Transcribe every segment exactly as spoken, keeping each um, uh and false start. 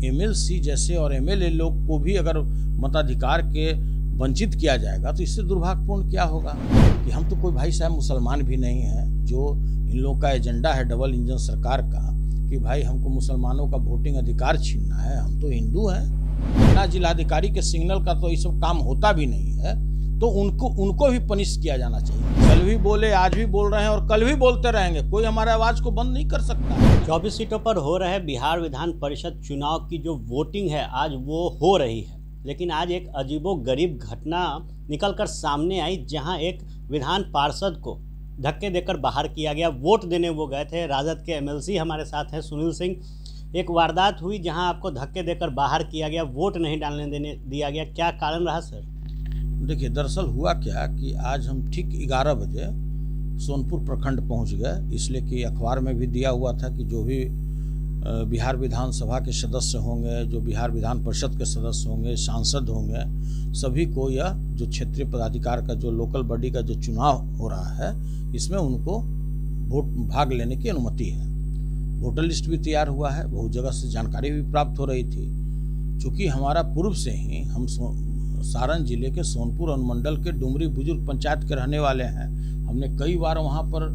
MLC जैसे और MLA लोग को भी अगर मताधिकार के वंचित किया जाएगा तो इससे दुर्भाग्यपूर्ण क्या होगा कि हम तो कोई भाई साहब मुसलमान भी नहीं हैं। जो इन लोगों का एजेंडा है डबल इंजन सरकार का कि भाई हमको मुसलमानों का वोटिंग अधिकार छीनना है, हम तो हिंदू हैं। ना जिलाधिकारी के सिग्नल का तो ये सब काम होता भी नहीं है, तो उनको उनको भी पनिश किया जाना चाहिए। कल भी बोले, आज भी बोल रहे हैं और कल भी बोलते रहेंगे, कोई हमारे आवाज को बंद नहीं कर सकता। चौबीस सीटों पर हो रहे बिहार विधान परिषद चुनाव की जो वोटिंग है आज वो हो रही है, लेकिन आज एक अजीबो गरीब घटना निकलकर सामने आई जहां एक विधान पार्षद को धक्के देकर बाहर किया गया। वोट देने वो गए थे, राजद के एमएलसी हमारे साथ हैं सुनील सिंह। एक वारदात हुई जहां आपको धक्के देकर बाहर किया गया, वोट नहीं डालने देने दिया गया, क्या कारण रहा सर? देखिए, दरअसल हुआ क्या कि आज हम ठीक ग्यारह बजे सोनपुर प्रखंड पहुंच गए, इसलिए कि अखबार में भी दिया हुआ था कि जो भी बिहार विधानसभा के सदस्य होंगे, जो बिहार विधान परिषद के सदस्य होंगे, सांसद होंगे, सभी को यह जो क्षेत्रीय पदाधिकार का जो लोकल बॉडी का जो चुनाव हो रहा है इसमें उनको वोट भाग लेने की अनुमति है। वोटर लिस्ट भी तैयार हुआ है, बहुत जगह से जानकारी भी प्राप्त हो रही थी। चूँकि हमारा पूर्व से ही हम सारण जिले के सोनपुर अनुमंडल के डुमरी बुजुर्ग पंचायत के रहने वाले हैं, हमने कई बार वहाँ पर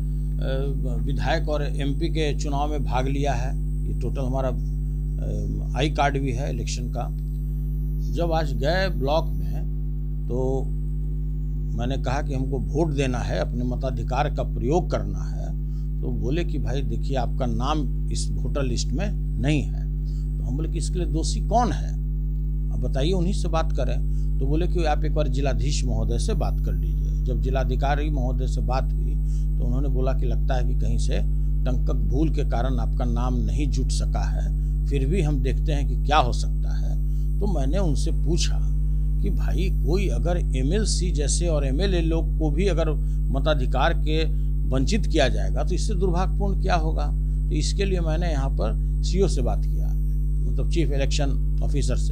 विधायक और एमपी के चुनाव में भाग लिया है। ये टोटल हमारा आई कार्ड भी है इलेक्शन का। जब आज गए ब्लॉक में तो मैंने कहा कि हमको वोट देना है, अपने मताधिकार का प्रयोग करना है, तो बोले कि भाई देखिए आपका नाम इस वोटर लिस्ट में नहीं है। तो हम बोले कि इसके लिए दोषी कौन है, अब बताइए, उन्हीं से बात करें। तो बोले कि आप एक बार जिलाधीश महोदय से बात कर लीजिए। जब जिलाधिकारी महोदय से बात हुई तो उन्होंने बोला कि लगता है कि कहीं से टंकक भूल के कारण आपका नाम नहीं जुट सका है, फिर भी हम देखते हैं कि क्या हो सकता है। तो मैंने उनसे पूछा कि भाई कोई अगर एमएलसी जैसे और एमएलए लोग को भी अगर मताधिकार के वंचित किया जाएगा तो इससे दुर्भाग्यपूर्ण क्या होगा। तो इसके लिए मैंने यहाँ पर सीओ से बात किया, मतलब चीफ इलेक्शन ऑफिसर से।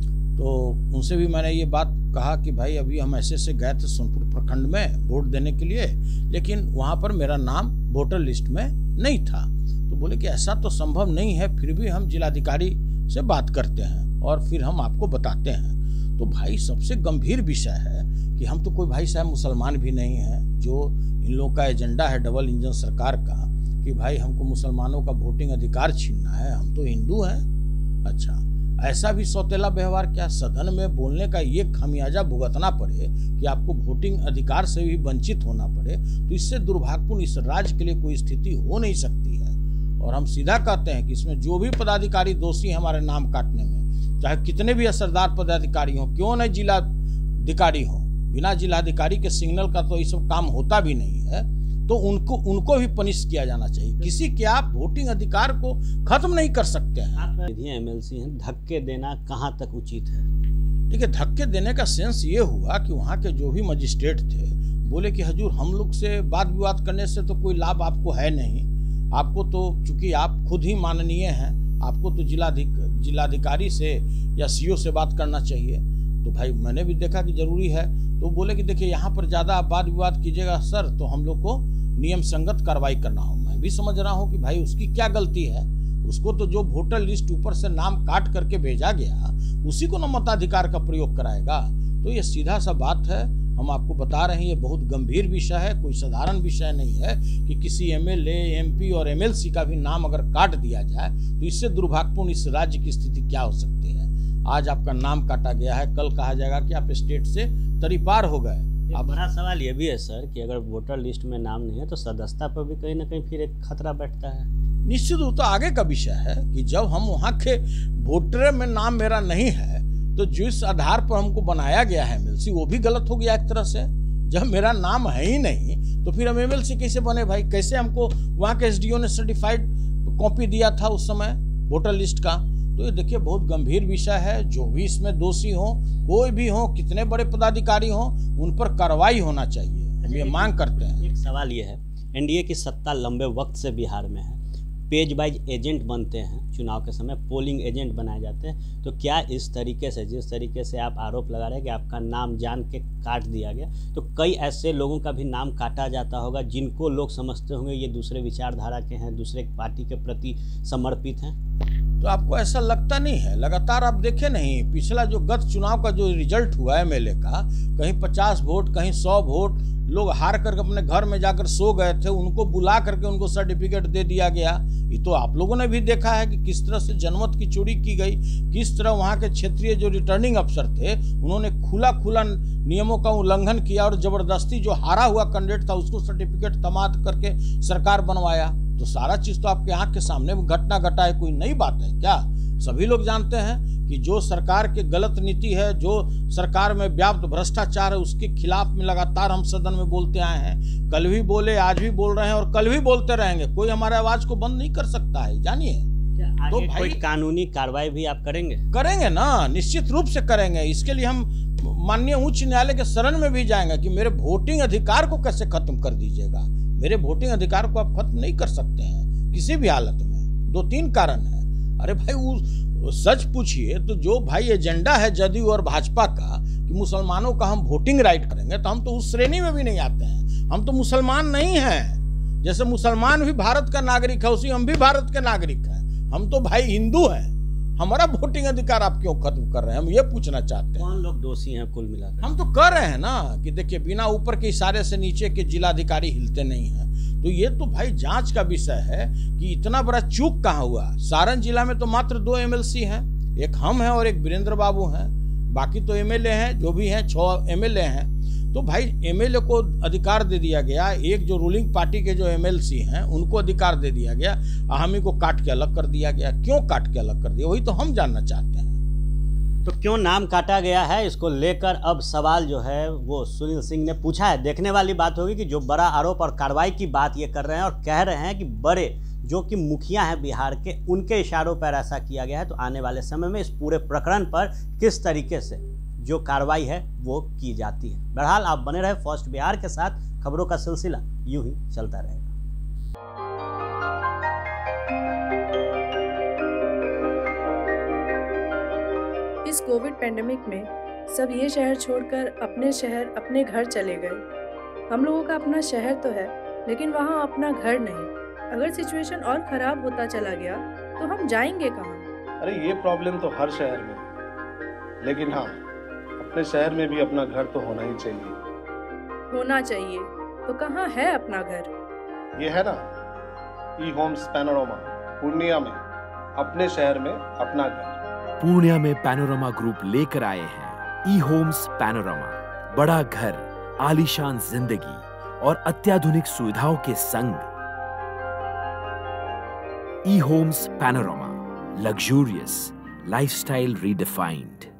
तो उनसे भी मैंने ये बात कहा कि भाई अभी हम ऐसे से गए थे सोनपुर प्रखंड में वोट देने के लिए, लेकिन वहाँ पर मेरा नाम वोटर लिस्ट में नहीं था। तो बोले कि ऐसा तो संभव नहीं है, फिर भी हम जिलाधिकारी से बात करते हैं और फिर हम आपको बताते हैं। तो भाई सबसे गंभीर विषय है कि हम तो कोई भाई साहब मुसलमान भी नहीं हैं। जो इन लोगों का एजेंडा है डबल इंजन सरकार का कि भाई हमको मुसलमानों का वोटिंग अधिकार छीनना है, हम तो हिंदू हैं। अच्छा, ऐसा भी सौतेला व्यवहार क्या, सदन में बोलने का ये खामियाजा भुगतना पड़े कि आपको वोटिंग अधिकार से भी वंचित होना पड़े, तो इससे दुर्भाग्यपूर्ण इस राज्य के लिए कोई स्थिति हो नहीं सकती है। और हम सीधा कहते हैं कि इसमें जो भी पदाधिकारी दोषी हैं हमारे नाम काटने में, चाहे कितने भी असरदार पदाधिकारी हों, क्यों न जिलाधिकारी हों, बिना जिलाधिकारी के सिग्नल का तो ये सब काम होता भी नहीं है, तो उनको उनको भी पनिश किया जाना चाहिए। किसी के आप वोटिंग अधिकार को खत्म नहीं कर सकते हैं। आप एमएलसी हैं, धक्के देना कहाँ तक उचित है? देखिए, धक्के देने का सेंस ये हुआ कि वहाँ के जो भी मजिस्ट्रेट थे बोले कि हजूर हम लोग से वाद विवाद करने से तो कोई लाभ आपको है नहीं, आपको तो चूंकि आप खुद ही माननीय हैं, आपको तो जिलाधिक जिलाधिकारी से या सीओ से बात करना चाहिए। तो भाई मैंने भी देखा कि जरूरी है, तो बोले कि देखिए यहाँ पर ज़्यादा आप वाद विवाद कीजिएगा सर तो हम लोग को नियम संगत कार्रवाई करना हो। मैं भी समझ रहा हूँ कि भाई उसकी क्या गलती है, उसको तो जो वोटर लिस्ट ऊपर से नाम काट करके भेजा गया उसी को न मताधिकार का प्रयोग कराएगा। तो ये सीधा सा बात है, हम आपको बता रहे हैं ये बहुत गंभीर विषय है, कोई साधारण विषय नहीं है कि किसी एमएलए, एमपी और एमएलसी का भी नाम अगर काट दिया जाए तो इससे दुर्भाग्यपूर्ण इस राज्य की स्थिति क्या हो सकती है। आज आपका नाम काटा गया है, कल कहा जाएगा कि आप स्टेट से तरीपार हो गए। अब बड़ा सवाल ये भी है सर कि अगर वोटर लिस्ट में नाम नहीं है तो सदस्यता पर भी कहीं ना कहीं फिर एक खतरा बैठता है। निश्चित रूप तो आगे का विषय है कि जब हम वहाँ के वोटर में नाम मेरा नहीं है तो जिस आधार पर हमको बनाया गया है एमएलसी वो भी गलत हो गया एक तरह से। जब मेरा नाम है ही नहीं तो फिर हम एमएलसी कैसे बने भाई? कैसे हमको वहाँ के एसडीओ ने सर्टिफाइड कॉपी दिया था उस समय वोटर लिस्ट का? तो ये देखिए बहुत गंभीर विषय है। जो भी इसमें दोषी हो, कोई भी हो, कितने बड़े पदाधिकारी हो, उन पर कार्रवाई होना चाहिए, हम ये मांग करते हैं। एक सवाल ये है, एनडीए की सत्ता लंबे वक्त से बिहार में है, पेज वाइज एजेंट बनते हैं चुनाव के समय, पोलिंग एजेंट बनाए जाते हैं, तो क्या इस तरीके से जिस तरीके से आप आरोप लगा रहे हैं कि आपका नाम जान के काट दिया गया, तो कई ऐसे लोगों का भी नाम काटा जाता होगा जिनको लोग समझते होंगे ये दूसरे विचारधारा के हैं, दूसरे पार्टी के प्रति समर्पित हैं? तो तो आपको ऐसा लगता नहीं है? लगातार आप देखे नहीं, पिछला जो गत चुनाव का जो रिजल्ट हुआ एमएलए का, कहीं पचास वोट कहीं सौ वोट, लोग हार करके अपने घर में जाकर सो गए थे, उनको बुला करके उनको सर्टिफिकेट दे दिया गया। ये तो आप लोगों ने भी देखा है कि किस तरह से जनमत की चोरी की गई, किस तरह वहाँ के क्षेत्रीय जो रिटर्निंग अफसर थे उन्होंने खुला खुला नियमों का उल्लंघन किया और जबरदस्ती जो हारा हुआ कैंडिडेट था उसको सर्टिफिकेट तमाद करके सरकार बनवाया। तो सारा चीज तो आपके आंख के सामने घटना घटा है, कोई नई बात है क्या? सभी लोग जानते हैं कि जो सरकार की गलत नीति है, जो सरकार में व्याप्त भ्रष्टाचार है, उसके खिलाफ में लगातार हम सदन में बोलते आए हैं। कल भी बोले, आज भी बोल रहे हैं और कल भी बोलते रहेंगे। कोई हमारे आवाज को बंद नहीं कर सकता है, जानिए। तो भाई कोई कानूनी कार्रवाई भी आप करेंगे? करेंगे ना, निश्चित रूप से करेंगे। इसके लिए हम माननीय उच्च न्यायालय के शरण में भी जाएंगे कि मेरे वोटिंग अधिकार को कैसे खत्म कर दीजिएगा। मेरे वोटिंग अधिकार को आप खत्म नहीं कर सकते हैं किसी भी हालत में। दो तीन कारण है। अरे भाई वो सच पूछिए तो जो भाई एजेंडा है जदयू और भाजपा का कि मुसलमानों का हम वोटिंग राइट करेंगे, तो हम तो उस श्रेणी में भी नहीं आते हैं। हम तो मुसलमान नहीं हैं। जैसे मुसलमान भी भारत का नागरिक है, उसी हम भी भारत के नागरिक हैं। हम तो भाई हिंदू हैं। हमारा वोटिंग अधिकार आप क्यों खत्म कर रहे हैं? हम ये पूछना चाहते हैं। कौन लोग दोषी हैं कुल मिलाकर? हम तो कर रहे हैं ना कि देखिए, बिना ऊपर के इशारे से नीचे के जिलाधिकारी हिलते नहीं हैं। तो ये तो भाई जांच का विषय है कि इतना बड़ा चूक कहाँ हुआ। सारण जिला में तो मात्र दो एमएलसी हैं, एक हम हैं और एक वीरेंद्र बाबू हैं। बाकी तो एमएलए हैं, जो भी हैं छह एमएलए हैं। तो भाई एमएलए को अधिकार दे दिया गया, एक जो रूलिंग पार्टी के जो एमएलसी हैं उनको अधिकार दे दिया गया, हम ही को काट के अलग कर दिया गया। क्यों काट के अलग कर दिया, वही तो हम जानना चाहते हैं। तो क्यों नाम काटा गया है, इसको लेकर अब सवाल जो है वो सुनील सिंह ने पूछा है। देखने वाली बात होगी कि जो बड़ा आरोप और कार्रवाई की बात ये कर रहे हैं और कह रहे हैं कि बड़े जो कि मुखिया हैं बिहार के, उनके इशारों पर ऐसा किया गया है। तो आने वाले समय में इस पूरे प्रकरण पर किस तरीके से जो कार्रवाई है वो की जाती है। बहरहाल आप बने रहे फर्स्ट बिहार के साथ, खबरों का सिलसिला यूं ही चलता रहेगा। इस कोविड पेंडेमिक में सब ये शहर छोड़कर अपने शहर अपने घर चले गए। हम लोगों का अपना शहर तो है, लेकिन वहाँ अपना घर नहीं। अगर सिचुएशन और ख़राब होता चला गया तो हम जाएंगे कहाँ? अरे ये प्रॉब्लम तो हर शहर में है, लेकिन हाँ, अपने शहर में भी अपना घर तो होना ही चाहिए। होना चाहिए तो कहाँ है अपना घर? ये है ना, ई होम्स पैनोरामा, पूर्णिया में, अपने शहर में अपना घर। पूर्णिया में पैनोरामा ग्रुप लेकर आए हैं ई होम्स पैनोरामा। बड़ा घर, आलीशान जिंदगी और अत्याधुनिक सुविधाओं के संग। E homes panorama, luxurious lifestyle redefined.